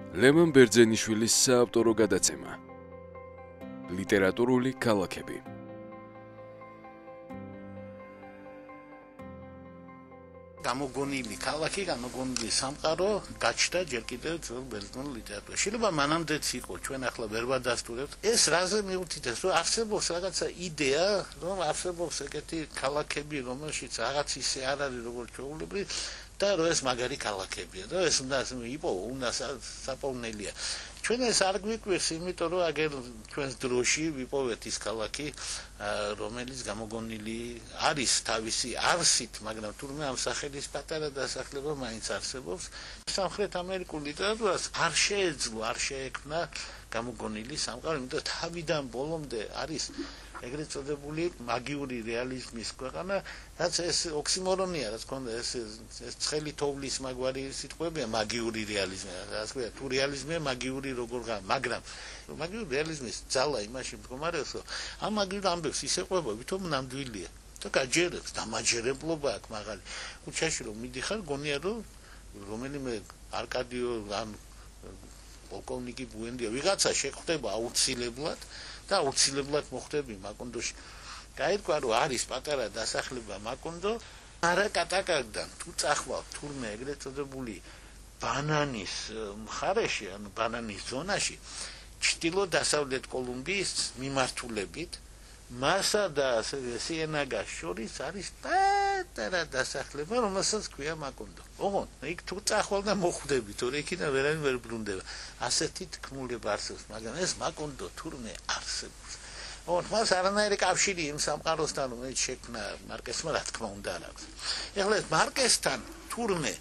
ლევან ბერძენიშვილის საავტორო გადაცემა ლიტერატურული ქალაქები გამოგონილი ქალაქი, გამოგონილი სამყარო გაჩნდა ჯერ კიდევ ძველ ბერძნულ ლიტერატურაში. შეიძლება მანამდეც იყო, ჩვენ ახლა ვერ ვადასტურებთ. ეს რაზე მიუთითებს, რომ არსებობს რაღაცა იდეა, რომ არსებობს ეგეთი ქალაქები, რომელშიც რაღაც ისე არ არის როგორც ჩვეულებრივ და რომ ეს მაგარი ქალაქებია და ეს უნდა საპოვნელია. ჩვენ ეს არ გვიკვირს, იმიტომ რომ აგერ ჩვენს დროში ვიპოვეთ ის ქალაქი, რომელიც გამოგონილი არის თავისი არსით, მაგრამ თურმე ამ სახელის პატარა დასახლება მაინც არსებობს. სამხრეთ ამერიკულ ლიტერატურას არ შეეძლო, არ შეექმნა გამოგონილი სამყარო, იმიტომ თავიდან ბოლომდე არის ეგრეთ წოდებული მაგიური რეალიზმის ქვეყანა, რაც ეს ოქსიმორონია, რაც ქონდა ეს ცხელი თოვლის მაგვარი სიტყვებია, მაგიური რეალიზმი, ასე ვთქვათ, თუ რეალიზმია მაგიური როგორ მაგრამ მაგიური რეალიზმის ძალა იმაში მდგომარეობს, რომ ამ მაგიურ ამბებს ისე ყვება, ვითომ ნამდვილია და გაჯერებს, დამაჯერებლობა აქვს მაღალი. უჩაში რომ მიდიხარ, გონია რომ რომელიმე არკადიო ან პოლკოვნიკი ბუენდია ვიღაცა შეხვდება აუცილებლად და აუცილებლად მოხვდები მაკონდოში. გაირკვა რომ არის პატარა დასახლება მაკონდო, არაკატაკაგდან თუ წახვალ თურმე ეგრეთ წოდებული ბანანის მხარეში, ანუ ბანანის ზონაში, ჩრდილო-დასავლეთ კოლუმბიის მიმართულებით, მასა და სიენაგას შორის არის პატარა დასახლება, რომელსაც ქვია მაკონდო. ოღონდ იქ თუ წახვალ და მოხვდები, თორე იქიდან ვერავინ ვერ ბრუნდება. ასეთი თქმულება არსებობს, მაგრამ ეს მაკონდო თურმე არსებობს. ოღონდ მას არანაირი კავშირი იმ სამყაროსთან, რომელიც შექმნა მარკესმა, რა თქმა უნდა არ აქვს. ეხლა ეს მარკესთან თურმე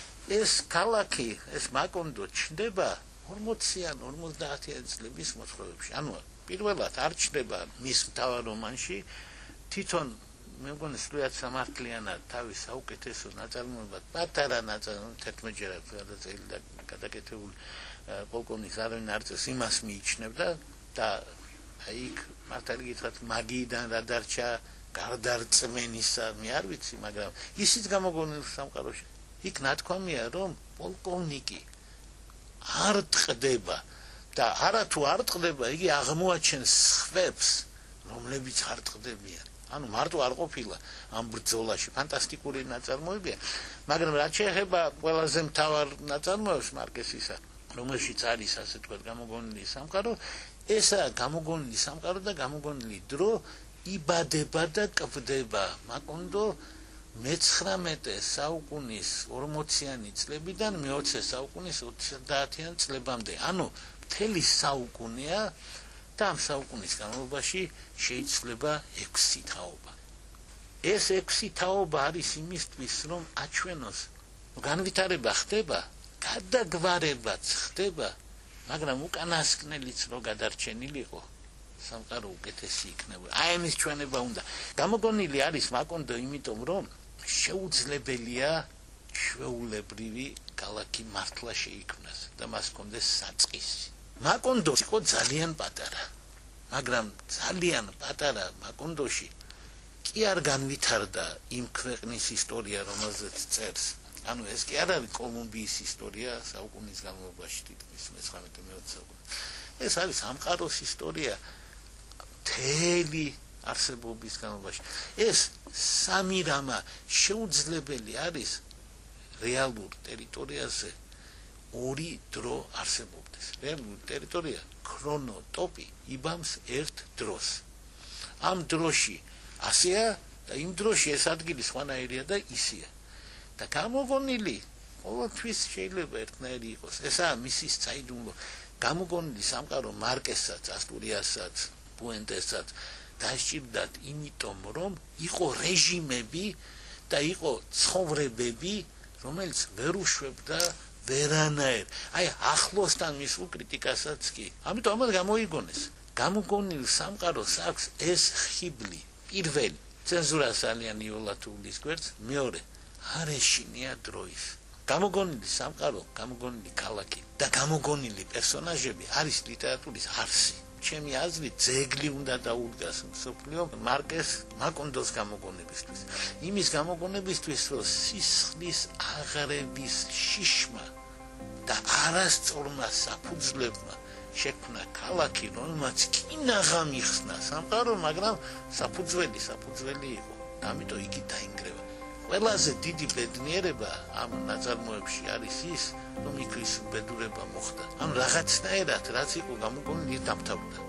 ეს ქალაქი, ეს მაკონდო ჩნდება 40-ან, 50-იან წლების მოთხრობებში. ანუ პირველად არ ჩნდება მის მთავარ რომანში, თვითონ მე მგონი სრულიად სამართლიანად თავის საუკეთესო ნაწარმოებად, პატარა ნაწარმოებად 11-ჯერ აქვს გადაწყვეტილი და გადაკეთებული პოლკოვნიკს არავინ არ წევს, იმას მიიჩნევდა და იქ მართალი გითხრათ მაგიიდან რა დარჩა გარდარწმენისა, მე არ ვიცი, მაგრამ ისიც გამოგონილ სამყაროში. იქ ნათქვამია, რომ პოლკოვნიკი არ ტყდება და არათუ არ ტყდება, იგი აღმოაჩენს სხვებს, რომლებიც არ ტყდებიან. ანუ მარტო არ ყოფილა ამ ბრძოლაში, ფანტასტიკური ნაწარმოებია, მაგრამ რაც შეეხება ყველაზე მთავარ ნაწარმოებს მარკესისა, რომელშიც არის ასე თქვა გამოგონილი სამყარო, ესაა გამოგონილი სამყარო და გამოგონილი დრო იბადება და კვდება მაკონდო მე-19 საუკუნის 40-იანი წლებიდან მე-20 საუკუნის 30-იან წლებამდე. ანუ მთელი საუკუნეა და ამ საუკუნის განმავლობაში შეიცვლება 6 თაობა. ეს 6 თაობა არის იმისთვის, რომ აჩვენოს, განვითარება ხდება, გადაგვარებაც ხდება, მაგრამ უკანასკნელიც რო გადარჩენილიყო, სამყარო უკეთესი იქნება. აი ამის ჩვენება უნდა. გამოგონილი არის მაკონდო, იმიტომ რომ შეუძლებელია ჩვეულებრივი ქალაქი მართლა შეიქმნას და მას ჰქონდეს საწყისი. მაკონდო იყო ძალიან პატარა, მაგრამ ძალიან პატარა მაკონდოში კი არ განვითარდა იმ ქვეყნის ისტორია, რომელზეც წერს. ანუ ეს კი არ არის კოლუმბიის ისტორია საუკუნის განმავლობაში, თითქმის 19-20 საუკუნე. ეს არის სამყაროს ისტორია მთელი არსებობის განმავლობაში. ეს სამი რამა შეუძლებელი არის რეალურ ტერიტორიაზე ორი დრო არსებობდეს. რეალური ტერიტორია ქრონოტოპი იბამს ერთ დროს. ამ დროში ასეა და იმ დროში ეს ადგილი სხვანაირია და ისეა. და გამოგონილი ყოველთვის შეიძლება ერთნაირი იყოს. ესაა მისი საიდუმლო. გამოგონილი სამყარო მარკესაც, ასტურიასაც, პუენტესაც დასჭირდათ იმიტომ, რომ იყო რეჟიმები და იყო ცხოვრებები, რომელიც ვერ უშვებდა ვერანაირ. აი ახლოსთან მისულ კრიტიკასაც კი. ამიტომ ამას გამოიგონეს. გამოგონილ სამყაროს აქვს ეს ხიბლი. პირველი, ცენზურას ძალიან იოლად უვლის გვერდს, მეორე, არ ეშინია დროის. გამოგონილი სამყარო, გამოგონილი ქალაქი და გამოგონილი პერსონაჟები არის ლიტერატურის არსი. ჩემი აზრით, ძეგლი უნდა დაუდგას მსოფლიო მარკეს მაკონდოს გამოგონებისთვის. იმის გამოგონებისთვის, რომ სისხლის აღრევის შიშმა და არასწორმა საფუძვლებმა შექმნა ქალაქი, რომელმაც კინაღა მიხსნა სამყარო, მაგრამ საფუძველი იყო. ამიტომ იგი დაინგრევა. ყველაზე დიდი ბედნიერება ამ ნაწარმოებში არის ის, რომ იქ ის ბედურება მოხდა. ამ რაღაცნაირად რაც იყო გამოგონილი დამთავრდა.